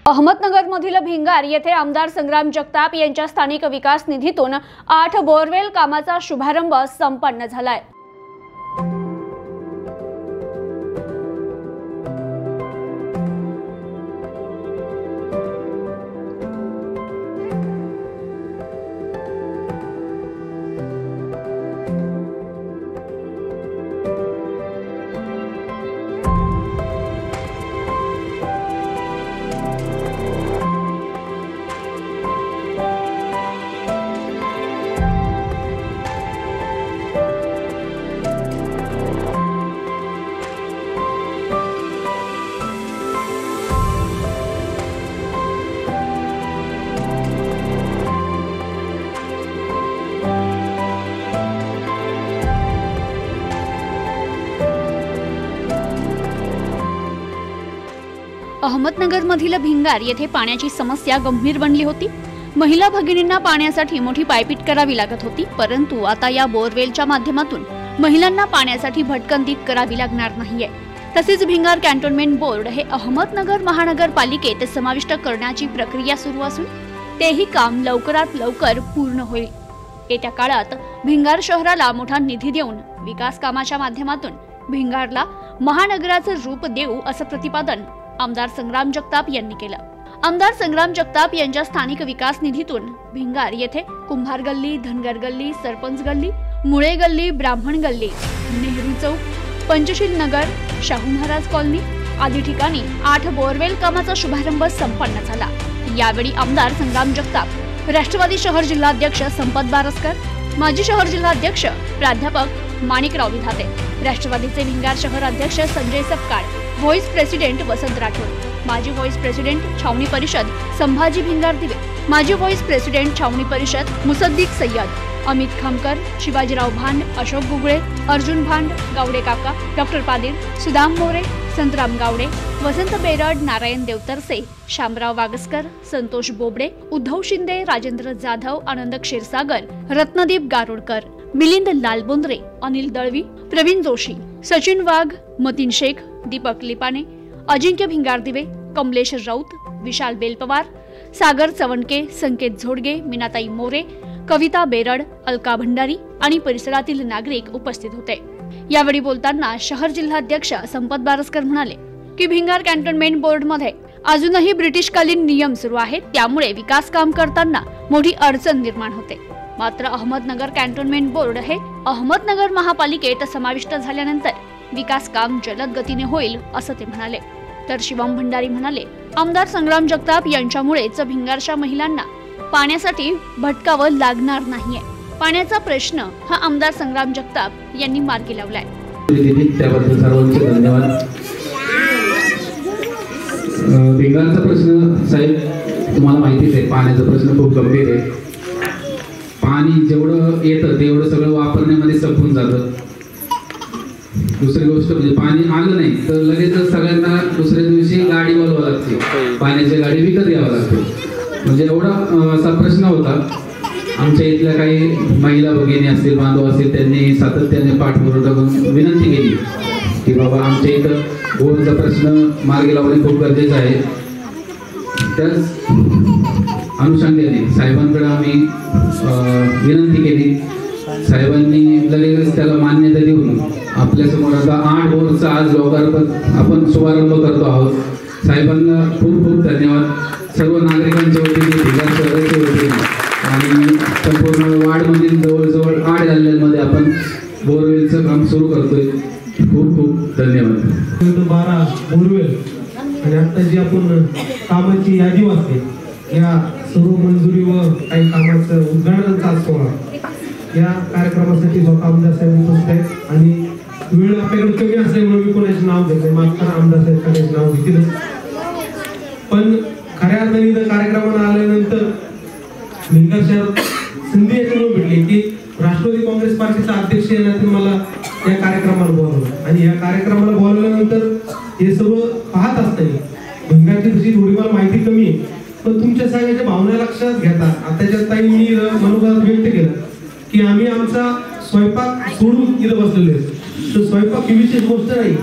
अहमदनगरमधील भिंगार येथे आमदार संग्राम जगताप यांच्या स्थानिक विकास निधीतून 8 बोरवेल कामाचा शुभारंभ संपन्न झालाय। अहमदनगरमधील भिंगार येथे पाण्याची समस्या गंभीर बनली होती। महिला भगिनींना पाण्यासाठी मोठी पायपीट करावी लागत होती, परंतु आता या बोरवेलच्या माध्यमातून महिलांना पाण्यासाठी भटकंती करावी लागणार नाहीये। तसेच भिंगार कॅन्टोन्मेंट बोर्ड हे अहमदनगर महानगरपालिकेत समाविष्ट करण्याची प्रक्रिया सुरू असून तेही काम लवकरात लवकर पूर्ण होईल। येत्या काळात भिंगार शहराला मोठा निधी देऊन विकास कामाच्या माध्यमातून भिंगारला महानगराचे रूप देऊ असं प्रतिपादन आमदार संग्राम जगताप यांनी केलं। आमदार संग्राम जगताप यांच्या स्थानिक विकास निधीतून भिंगार येथे कुंभार गल्ली, धनगर गल्ली, सरपंच गल्ली, मुळे गल्ली, ब्राह्मण गल्ली, नेहरू चौक, पंचशील नगर, शाहू महाराज कॉलनी आदी ठिकाणी 8 बोरवेल कामाचा शुभारंभ संपन्न झाला। यावेळी आमदार संग्राम जगताप, राष्ट्रवादी शहर जिल्हाध्यक्ष संपत बारसकर, माजी शहर जिल्हाध्यक्ष प्राध्यापक माणिकराव विधाते, राष्ट्रवादीचे भिंगार शहर अध्यक्ष संजय सपकाळ, व्हाइस प्रेसिडेंट वसंत राठोड, माजी व्हाइस प्रेसिडेंट छावणी परिषद संभाजी भिंगार दिवे, माजी व्हाइस प्रेसिडेंट छावणी परिषद मुसद्दीक सय्यद, अमित खामकर, शिवाजीराव भांड, अशोक गुगळे, अर्जुन भांड, गावडे काका, डॉक्टर पादीर, सुदाम मोरे, संतराम गावडे, वसंत बेरड, नारायण देवतरसे, शामराव वागसकर, संतोष बोबडे, उद्धव शिंदे, राजेंद्र जाधव, आनंद क्षीरसागर, रत्नदीप गारुडकर, मिलिंद लालबोंद्रे, अनिल दळवी, प्रवीण जोशी, सचिन वाघ, मतीन शेख, दीपक लिपाने, अजिंक्य भिंगार दिवे, कमलेश राऊत, विशाल बेलपवार, सागर चवणके, संकेत झोडगे, मीनाताई मोरे, कविता बेरड, अलका भंडारी आणि परिसरातील नागरिक उपस्थित होते। यावेळी बोलताना शहर जिल्हाध्यक्ष संपत बारसकर म्हणाले की भिंगार कॅन्टोन्मेंट बोर्ड मध्ये अजूनही ब्रिटिशकालीन नियम सुरू आहेत, त्यामुळे विकास काम करताना मोठी अडचण निर्माण होते। मात्र अहमदनगर कॅन्टोन्मेंट बोर्ड हे अहमदनगर महापालिकेत समाविष्ट झाल्यानंतर विकास काम जलद गतीने होईल असं ते म्हणाले। तर शिवम भंडारी म्हणाले, आमदार संग्राम जगताप यांच्यामुळेच भिंगारच्या महिलांना पाण्यासाठी भटकावं लागणार नाहीये। पाण्याचा प्रश्न हा आमदार संग्राम जगताप यांनी मार्गी लावलाय। त्याबद्दल सर्वांचे धन्यवाद। भिंगारचा प्रश्न साहेब तुम्हाला माहितीच आहे, पाण्याचा प्रश्न खूप गंभीर आहे। पाणी जेवढं येतं तेवढं सगळं वापरण्यामध्ये संपून जातं। दुसरी गोष्ट म्हणजे पाणी आलं नाही तर लगेच सगळ्यांना दुसऱ्या दिवशी गाडी बोलवावी लागते, पाण्याची गाडी विकत घ्यावी लागते। म्हणजे एवढा असा प्रश्न होता। आमच्या इथल्या काही महिला भगिनी असतील, बांधव असतील, त्यांनी सातत्याने पाठपुरावा करून विनंती केली की बाबा आमच्या इथं बोरचा प्रश्न मार्गी लावणे खूप गरजेचं आहे। त्याच अनुषंगाने साहेबांकडे आम्ही विनंती केली। साहेबांनी लगेच त्याला मान्यता देऊन आपल्यासमोर आता 8 बोरचा आज लोकार्पण आपण शुभारंभ करतो आहोत। साहेबांना खूप खूप धन्यवाद। सर्व नागरिकांच्या वतीने, भिंगार शहराच्या वतीने आणि संपूर्ण वार्डमधील जवळजवळ 8 गल्ल्यांमध्ये आपण बोरवेलचं काम सुरू करतोय। खूप खूप धन्यवाद। 12 बोरवेल आणि आता जी आपण कामाची यादी वाचते, या सर्व मंजुरी व काही कामाचं उद्घाटनाचा सोहळा या कार्यक्रमासाठी स्वतः आमदार साहेब उपस्थित आहेत आणि वेळ आपल्याकडे कमी असल्यामुळे मी कोणाचे नाव घेतले, माफ करा, आमदार साहेब कोणाचे नाव घेतील। पण खऱ्या अर्थाने कार्यक्रमाला आल्यानंतर भिंगार शहरात संधी याच्यामुळे भेटली की राष्ट्रवादी काँग्रेस पार्टीचा अध्यक्ष येण्यात मला या कार्यक्रमाला बोलवलं आणि या कार्यक्रमाला बोलवल्यानंतर हे सर्व पाहत असताना भिंगारची तशी थोडीफार माहिती कमी आहे, पण तुमच्या सगळ्याच्या भावना लक्षात घेता आताच्या ताई मी मनोगत व्यक्त केलं की आम्ही आमचा स्वयंपाक सोडून इथं बसलेलो आहे। तर स्वयंपाक ही विशेष गोष्ट नाही,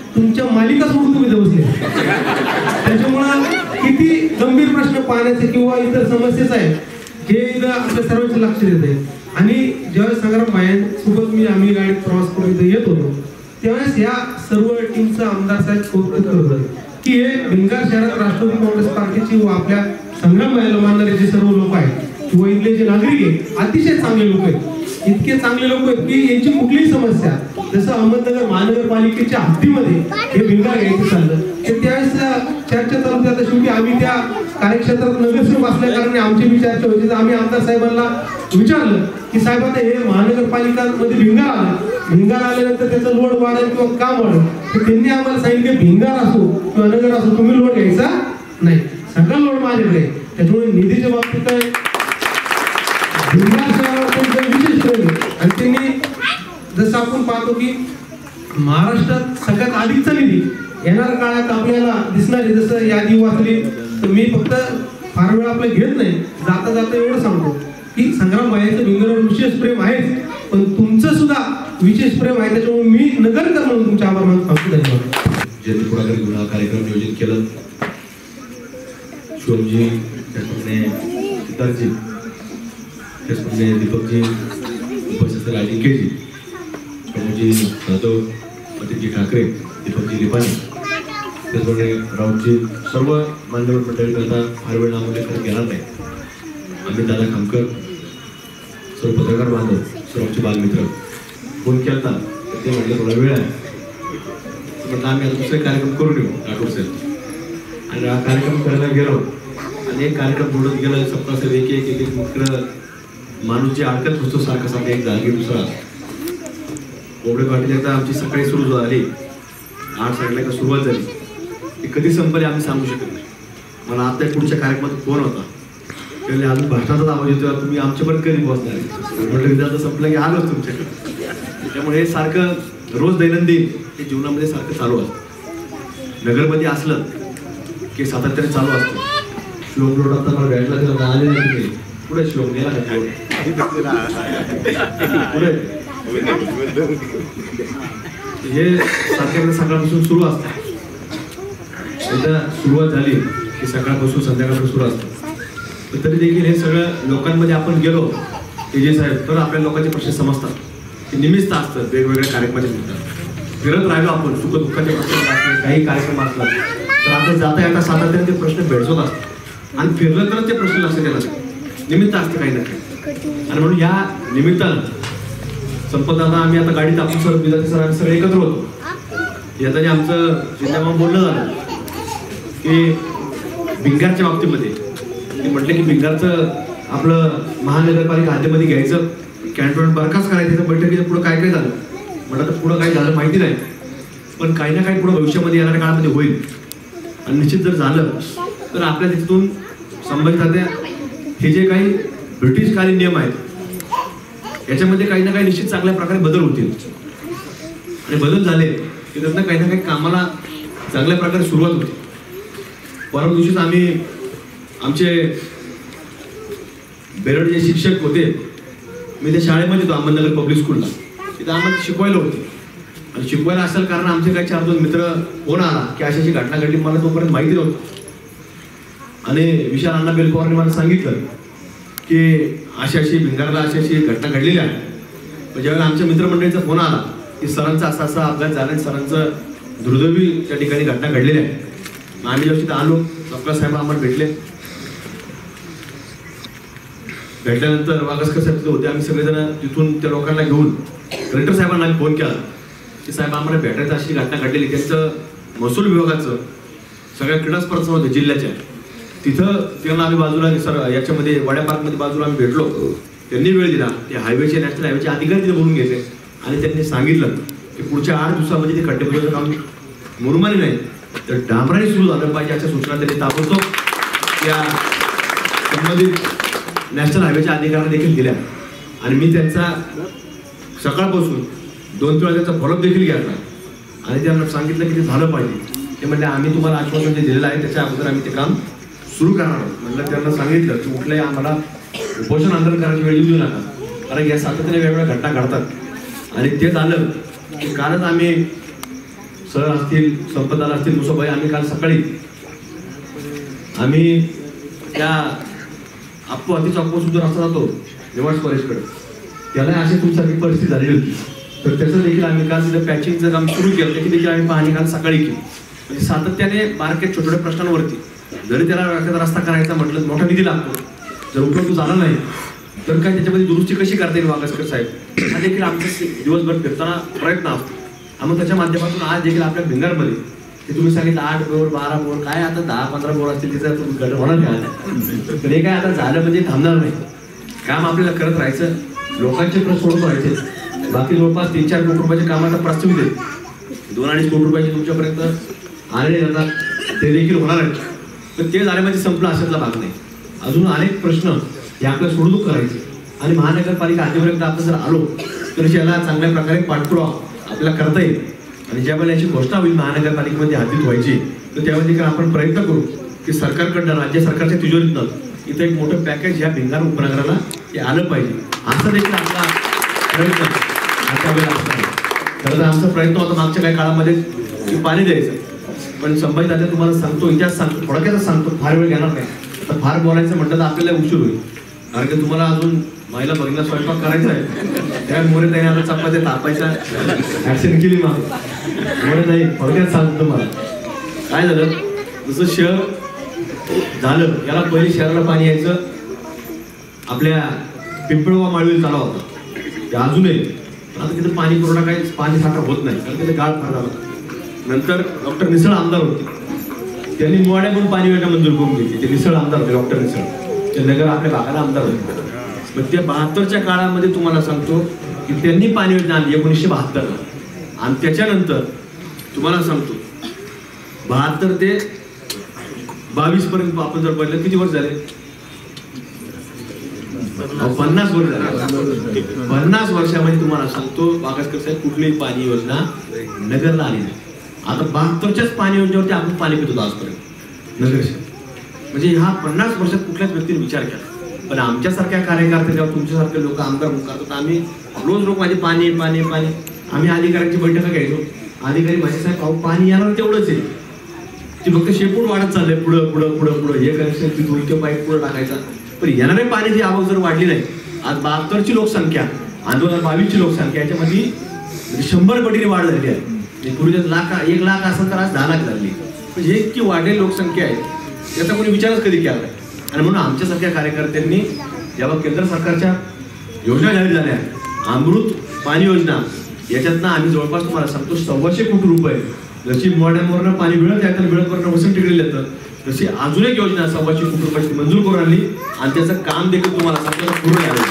तुमच्या मालिका सोडून तुम्ही इथे बसले. त्याच्यामुळं किती गंभीर प्रश्न पाण्याचे किंवा इतर समस्याच आहेत हे इथं आपल्या सर्वांचे लक्ष देत आहे. आणि ज्यावेळेस संग्राम भायांसोबत आम्ही गाडीत प्रवास करून इथे येत होतो त्यावेळेस या सर्व टीमचं आमदार साहेब कौतुक करत होते की हे भिंगार शहरात राष्ट्रवादी काँग्रेस पार्टीची व आपल्या संग्राम भाईला मानणारे जे सर्व लोक आहेत किंवा इथले जे नागरिक आहेत अतिशय चांगले लोक आहेत. इतके चांगले लोक आहेत की यांची कुठलीही समस्या जसं अहमदनगर महानगरपालिकेच्या हद्दीमध्ये हे भिंगार घ्यायचं चाललं तर त्यावेळेस चर्चा चालू होती. शेवटी आम्ही त्या कार्यक्षेत्रात नगरसेवक असल्या कारणाने आमची बी चर्चा व्हायची तर आम्ही आमदार साहेबांना विचारलं की साहेब आता हे महानगरपालिकांमध्ये भिंगार आल्यानंतर त्याचा लोड वाढेल किंवा काम वाढेल तर त्यांनी आम्हाला सांगितलं भिंगार असो किंवा नगर असो तुम्ही लोड घ्यायचा नाही, सगळा लोड माझ्याकडे. त्याच्यामुळे निधीच्या बाबतीत काय भिंगार शहरावर विशेष प्रेम आणि त्यांनी जसं आपण पाहतो की महाराष्ट्रात सगळ्यात अधिकचा निधी येणाऱ्या काळात आपल्याला दिसणार आहे. जसं यादी वाचली तर मी फक्त फार वेळ आपलं घेत नाही, जाता जाता एवढं सांगतो की संग्राम भाईंचं भिंगारवर विशेष प्रेम आहेच पण तुमचं सुद्धा विशेष प्रेम आहे. त्याच्यामुळे मी नगरकर म्हणून तुमच्या आभार मानतो. धन्यवाद. ज्यांनी पुढाकार घेऊन हा कार्यक्रम नियोजन केलं शिवमजी, त्याचप्रमाणे सिद्धार्थजी, त्याचप्रमाणे दीपकजी, उपस्थित अजिंक्यजी, प्रमोदजी जाधव, अतिथी ठाकरे, दीपकजी लिपाणी, त्याचप्रमाणे राऊतजी, सर्व मान्यवर मंडळीकरता फार वेळ नावामध्ये खरं घेणार नाही. आम्ही दादा खामकर, सर्व पत्रकार बांधव, सर्वांचे बालमित्र फोन केला तर ते म्हटलं थोडा वेळ आहे म्हटलं आम्ही आता दुसरे कार्यक्रम करून येऊ राठोड साहेब. आणि हा कार्यक्रम करायला गेलो आणि एक कार्यक्रम बुडत गेला सप्ताह एक एक एक मित्र माणूस जे अडकत असतो सारखं सारखं एक जागी दुसरा कोबडे पाटील एकदा आमची सकाळी सुरू झाली 8 साडेला का सुरुवात झाली ती कधी संपली आम्ही सांगू शकत नाही. मला आता पुढच्या कार्यक्रमात फोन होता त्याने अजून भाषणाचाच आवाज येतो तुम्ही आमच्यापर्यंत कधी पोहोचणार म्हटलं विद्यार्थी संपलं की आलोच तुमच्याकडे. त्यामुळे हे सारखं रोज दैनंदिन हे जीवनामध्ये सारखं चालू असतं. नगरमध्ये असलं की सातत्याने चालू असतं. शिवम रोड आता मला भेटला तर आले नाही पुढे शिवम गेला का पुढे हे सारख्या सकाळपासून सुरू असतं. एकदा सुरुवात झाली की सकाळपासून संध्याकाळपासून सुरू असतं. पण तरी देखील हे सगळं लोकांमध्ये आपण गेलो जे साहेब तर आपल्या लोकांचे प्रश्न समजतात. ते निमित्त असतं वेगवेगळ्या कार्यक्रमाच्या निमित्तानं फिरत राहिलो आपण सुख दुःखाचे प्रश्न असले काही कार्यक्रम असला तर आता जाता येता सातत्याने ते प्रश्न भेडसोत असतात आणि फिरलं तरच ते प्रश्न लक्षात येतात निमित्त असतं काही ना काही. आणि म्हणून या निमित्तानं संपदाना आम्ही आता गाडीत आपण सर विद्यार्थी सर आम्ही सगळे एकत्र होतो. येताना आमचं जिल्ह्यामध्ये बोलणं झालं की भिंगारच्या बाबतीमध्ये ते म्हटलं की भिंगारचं आपलं महानगरपालिका हद्दीमध्ये घ्यायचं कॅन्टोन्मेंट बरखास्त करायचं. तर बैठकीचं पुढं काय काय झालं म्हटलं तर पुढं काय झालं माहिती नाही पण काही ना काही पुढं भविष्यामध्ये येणाऱ्या काळामध्ये होईल. आणि निश्चित जर झालं तर आपल्या तिथून संबंधित आता हे जे काही ब्रिटिशकालीन नियम आहेत याच्यामध्ये काही ना काही निश्चित चांगल्या प्रकारे बदल होतील. आणि बदल झाले की त्यातनं काही ना काही कामाला चांगल्या प्रकारे सुरुवात होती. परवा दिवशीच आम्ही आमचे बेरड जे शिक्षक होते मी त्या शाळेमध्ये होतो अहमदनगर पब्लिक स्कूलला तिथं आम्हाला शिकवायला होते. आणि शिकवायला असेल कारण आमचे काही 4-2 मित्र फोन आला की अशी घटना घडली मला तोपर्यंत माहिती नव्हतं. आणि विशाल अण्णा बेलपवारने मला सांगितलं की अशी भिंगारला अशी घटना घडलेली आहे. पण ज्यावेळेला आमच्या मित्रमंडळीचा फोन आला की सरांचा असा अपघात झाला आणि सरांचं दुर्दैवी त्या ठिकाणी घटना घडलेली आहे. आम्ही जेव्हा तिथं आलो सपकाळ साहेब आम्हाला भेटल्यानंतर वागसकर साहेब होते. आम्ही सगळेजण तिथून त्या लोकांना घेऊन कलेक्टर साहेबांना आम्ही फोन केला की साहेब आम्हाला भेटायचं अशी घटना घडलेली. त्यांचं महसूल विभागाचं सगळ्या क्रीडा स्पर्धा होत्या जिल्ह्याच्या तिथं त्यांना आम्ही बाजूला सर याच्यामध्ये वाड्या पार्कमध्ये बाजूला आम्ही भेटलो. त्यांनी वेळ दिला ते हायवेचे नॅशनल हायवेचे अधिकारी तिथे बोलून घेतले आणि त्यांनी सांगितलं की पुढच्या 8 दिवसामध्ये ते खड्डे बुजवण्याचं काम मुरमाने नाही तर डांबराने सुरू झालं पाहिजे अशा सूचना त्यांनी ताबडतोब या संबंधित नॅशनल हायवेच्या अधिकाऱ्यांना देखील दिल्या. आणि मी त्यांचा सकाळपासून 2 वेळा त्यांचा फॉलोअप देखील घेतला आणि त्यांना सांगितलं की ते झालं पाहिजे. ते म्हणले आम्ही तुम्हाला आश्वासन जे दिलेलं आहे त्याच्या अगोदर आम्ही ते काम सुरू करणार आहोत. म्हटलं त्यांना सांगितलं की कुठल्याही आम्हाला उपोषण आंदोलन करायची वेळ देऊ नका कारण या सातत्याने वेगवेगळ्या घटना घडतात. आणि ते झालं की कालच आम्ही सर असतील, संपदाला असतील, मुसाबाई, आम्ही काल सकाळी आम्ही त्या अप्पू अति चौक सुद्धा रस्ता जातो निवास फॉरेस्टकडे, त्याला अशी तुमच्यासारखी परिस्थिती झालेली होती. तर त्याचं देखील आम्ही काल तिथं पॅचिंगचं काम सुरू केलं, त्याची देखील आम्ही पाहणी काल सकाळी केली. म्हणजे सातत्याने बारकेट छोट्या छोट्या प्रश्नांवरती जरी त्याला एखादा रस्ता करायचा म्हटलं मोठा निधी लागतो, जर उपलब्ध झाला नाही तर काय त्याच्यामध्ये दुरुस्ती कशी करता येईल वागसकर साहेब, हा देखील आमचा दिवसभर फिरताना प्रयत्न असतो. आम्ही त्याच्या माध्यमातून आज देखील आपल्या भिंगारमध्ये ते तुम्ही सांगितलं 8 बोर 12 बोर काय आता 10-15 बोर असतील तिचा गट होणार नाही. तर हे काय आता झालं म्हणजे थांबणार नाही, काम आपल्याला करत राहायचं, लोकांचे प्रश्न सोडून राहायचे. बाकी जवळपास 3-4 कोटी रुपयाचे कामाचा प्रस्ताव देत 2-2.5 कोटी रुपयाचे तुमच्यापर्यंत आलेले जातात, ते देखील होणार आहेत. तर ते झाले म्हणजे संपलं अशातला भाग नाही. अजून अनेक प्रश्न हे आपल्याला सोडून करायचे आणि महानगरपालिका हद्दीपर्यंत आपण जर आलो तर याला चांगल्या प्रकारे पाठपुरावा आपल्याला करता येईल. आणि ज्यावेळेला याची घोषणा होईल महानगरपालिकेमध्ये हद्दीत व्हायची तर त्यावेळी देखील आपण प्रयत्न करू की सरकारकडनं, राज्य सरकारच्या तिजोरीतनं इथं एक मोठं पॅकेज ह्या भिंगार उपनगराला हे आलं पाहिजे, असं देखील आपला प्रयत्न त्यावेळेला असणार. खरं तर आमचा प्रयत्न होता मागच्या काही काळामध्ये की पाणी द्यायचं, पण संभाजी दादा तुम्हाला सांगतो, इतिहास सांगतो, थोडक्यातच सांगतो, फार वेळ घेणार नाही. तर फार बोलायचं म्हटलं तर आपल्याला उशीर होईल, कारण की तुम्हाला अजून महिला भगिनीला स्वयंपाक करायचा आहे. त्या मोरे त्याने आता चपात्या तापायच्या ऍक्शन केली मग मोरे नाही. थोडक्यात सांगतो तुम्हाला काय झालं, जसं शहर झालं याला पहिले शहराला पाणी यायचं आपल्या पिंपळवा माळवी तलाव होता, ते अजूनही, पण आता तिथं पाणी पुरवठा काही पाणी साठा होत नाही कारण तिथे गाळ फार झाला. नंतर डॉक्टर निसळ आमदार होते, त्यांनी मोवाड्या म्हणून पाणी योजना मंजूर करून घेतली. ते निसळ आमदार होते, डॉक्टर निसळ, ते नगर आपल्या भागाला आमदार होते. मग त्या 72च्या काळामध्ये तुम्हाला सांगतो की त्यांनी पाणी योजना आणली 1972ला. आणि त्याच्यानंतर तुम्हाला सांगतो 72 ते 22 पर्यंत आपण जर बघितलं किती वर्ष झाले, 50 वर्ष झाले. 50 वर्षामध्ये तुम्हाला सांगतो वागसकर साहेब कुठलीही पाणी योजना नगरला आली नाही. आता 72च्याच पाणी योजनेवरती आपण पाणी पित होतो आजपर्यंत नगर शहर. म्हणजे ह्या 50 वर्षात कुठल्याच व्यक्तीने विचार केला. पण आमच्यासारख्या कार्यकर्ते जेव्हा तुमच्यासारखे लोक आमदार करतात, आम्ही रोज लोक माझे पाणी पाणी पाणी, आम्ही अधिकाऱ्यांची बैठका घ्यायचो. अधिकारी माझे साहेब अहो पाणी येणार तेवढंच आहे, ती फक्त शेपूट वाढत चाललंय पुढं पुढं पुढं पुढं, हे कनेक्शन तिथून तो पाईप पुढं टाकायचा. पण येणारे पाण्याची आवक जर वाढली नाही, आज 72ची लोकसंख्या आणि 2022ची लोकसंख्या याच्यामध्ये 100 पटीने वाढ झाली आहे. पूर्वी 1 लाख असेल तर आज 10 लाख झाली. म्हणजे इतकी वाढलेली लोकसंख्या आहे, याचा कोणी विचारच कधी केला नाही. आणि म्हणून आमच्यासारख्या कार्यकर्त्यांनी जेव्हा केंद्र सरकारच्या योजना जाहीर झाल्या, अमृत पाणी योजना, याच्यातनं आम्ही जवळपास तुम्हाला सांगतो 125 कोटी रुपये, जशी मोड्यामोरनं पाणी मिळत आहे तर मिळतवरनं वसंत टिकलेलं येतं, तशी अजून एक योजना 125 कोटी रुपयाची मंजूर करून आणली आणि त्याचं काम देखील तुम्हाला सांगतो पूर्ण झालं.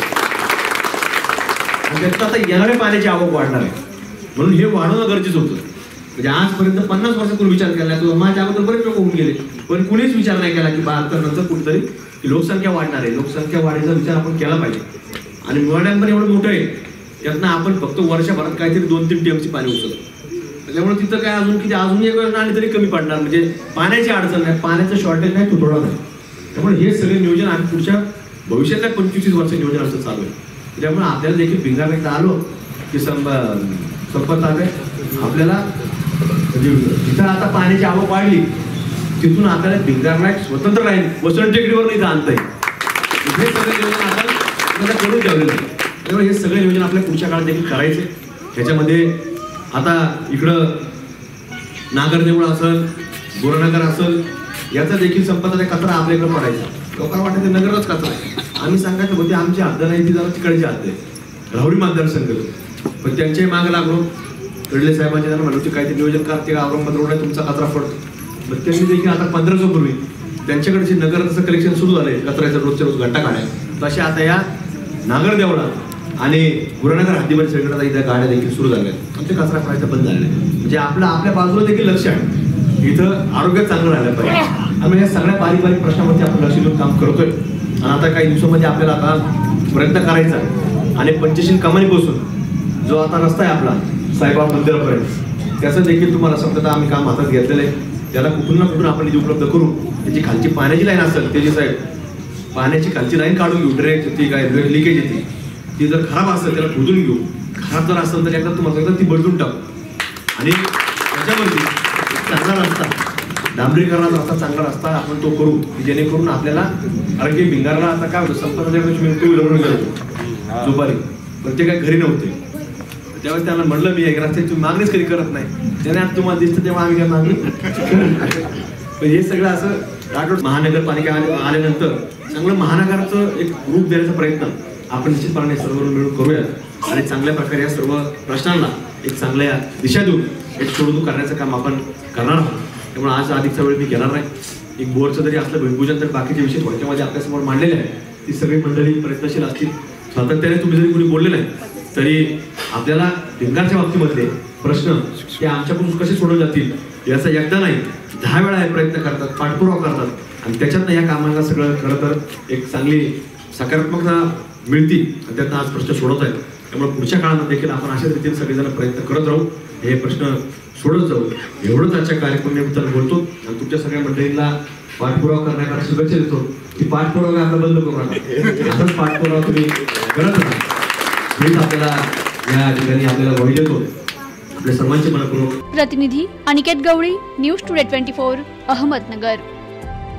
त्यात आता येणाऱ्या पाण्याची आवक वाढणार आहे, म्हणून हे वाढवणं गरजेचं होतं. म्हणजे आजपर्यंत 50 वर्षापूर्वी विचार केला, तो माझ्या अगोदर बरेच लोक होऊन गेले, पण कुणीच विचार नाही केला की 72 नंतर कुठेतरी लोकसंख्या वाढणार आहे, लोकसंख्या वाढीचा विचार आपण केला पाहिजे. आणि मुळाड्यां पण एवढं मोठं आहे, त्यातनं आपण फक्त वर्षभरात काहीतरी 2-3 टीएमसी पाणी उचलतो. त्याच्यामुळे तिथं काय अजून किती अजून एक योजना आणि तरी कमी पडणार, म्हणजे पाण्याची अडचण नाही, पाण्याचं शॉर्टेज नाही, तुटवडा नाही. त्यामुळे हे सगळे नियोजन आम्ही पुढच्या भविष्यातल्या 25 वर्ष नियोजन असं चालू आहे. त्यामुळे आपल्याला देखील भिंगार एकदा आलो की संपत आहे आपल्याला, म्हणजे जिथं आता पाण्याची आवक वाढली तिथून आपल्याला भिंगारला स्वतंत्र राहील वसंत टेकडीवर नाही आणता येईल. हे सगळे नियोजन आपण आपल्याला करून ठेवलेलं आहे. त्यामुळे हे सगळे नियोजन आपल्या पुढच्या काळात देखील करायचे. ह्याच्यामध्ये आता इकडं नागरदेऊळ असेल, गोरनगर असेल, याचा देखील संपत्ता कचरा आपल्याकडे पडायचा. लोकांना वाटायचं नगरच कचरा आहे. आम्ही सांगायचं होते आमची हद्द नाही, ती जरा तिकडची हद्द आहे, राहुरी मतदारसंघ. पण त्यांच्याही मागे लागलो, कडले साहेबांच्या त्यांना म्हणलं होते काहीतरी नियोजन करते का, औरंगाबाद रोड आहे तुमचा कचरा पडतो. मग त्यांनी देखील आता 15 दिवसापूर्वी त्यांच्याकडचे नगराचं कलेक्शन सुरू झालंय, कचऱ्याचं रोजच्या रोज घंटा काढाय. तसे आता या नागरदेवळा आणि गुरुनगर हद्दीवर सगळीकडे इथं गाड्या देखील सुरू झाल्या, आमचे कचरा करायचा बंद झालेला आहे. म्हणजे आपल्या बाजूला देखील लक्ष आहे, इथं आरोग्य चांगलं राहिलं पाहिजे. आम्ही या सगळ्या बारीक बारीक प्रश्नावरती आपण लक्ष देऊन काम करतोय. आणि आता काही दिवसामध्ये आपल्याला आता प्रयत्न करायचा आणि 85 कमानीपासून जो आता रस्ता आहे आपला साईबाबा मंदिरापर्यंत, त्याचं देखील तुम्हाला समजा आम्ही काम हातात घेतलेलं आहे. त्याला कुठून ना कुठून आपण निधी उपलब्ध करू. त्याची खालची पाण्याची लाईन असेल, त्याची साहेब पाण्याची खालची लाईन काढून घेऊ, ड्रेनेज ती काय लिकेज येते ती जर खराब असेल त्याला खोदून घेऊ. खराब जर असेल तर एकदा तुम्हाला ती बदलून टाकू. आणि त्याच्यावरती चांगला रस्ता, डांबरीकरणाचा रस्ता चांगला रस्ता आपण तो करू की जेणेकरून आपल्याला, कारण की भिंगारला आता काय होतं, संपर्क मी 2 व्हीलरवरून गेलो दुपारी, पण ते काही घरी नव्हते. त्यावेळेस त्यांना म्हणलं मी एक रस्त्याची मागणीच कधी करत नाही, ज्याने आज तुम्हाला दिसतं तेव्हा आम्ही काय मागणी. पण हे सगळं असं राठोड महानगरपालिका आल्यानंतर चांगलं महानगराचं एक रूप देण्याचा प्रयत्न आपण निश्चितपणे सर्व मिळून करूयात आणि चांगल्या प्रकारे या सर्व प्रश्नांना एक चांगल्या दिशा देऊन एक सोडून करण्याचं काम आपण करणार आहोत. त्यामुळे आज अधिकचा वेळ मी घेणार नाही. एक बोरचं जरी असलं भूमिपूजन, तर बाकीचे विषय थोडक्यामध्ये आपल्यासमोर मांडलेले आहे. ती सगळी मंडळी प्रयत्नशील असतील. सातत्याने तुम्ही जरी कोणी बोलले नाही तरी आपल्याला भिंगारच्या बाबतीमधले प्रश्न ते आमच्याकडून कसे सोडवले जातील याचा एकदा नाही 10 वेळा हे प्रयत्न करतात, पाठपुरावा करतात आणि त्याच्यातनं या कामांना सगळं खरं तर एक चांगली सकारात्मकता मिळती आणि त्यातनं आज प्रश्न सोडवत आहेत. त्यामुळे पुढच्या काळामध्ये देखील आपण अशाच रीतीने सगळेजण प्रयत्न करत राहू, हे प्रश्न सोडत जाऊ. एवढंच आजच्या कार्यक्रमाबद्दल बोलतो आणि तुमच्या सगळ्या मंडळींना पाठपुरावा करण्याकरता शुभेच्छा देतो की पाठपुरावा आपला बंद करू नका, असंच पाठपुरावा तुम्ही करत राहा. हेच आपल्याला या ठिकाणी आपल्याला वही देतो. आपल्या सर्वांचे मनपूर्वक. प्रतिनिधी अनिकेत गवळी, न्यूज टुडे 24, अहमदनगर.